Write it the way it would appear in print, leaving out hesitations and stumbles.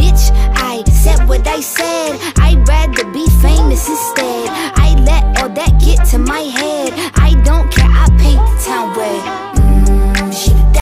bitch, I said what I said. I'd rather be famous instead. I let all that get to my head.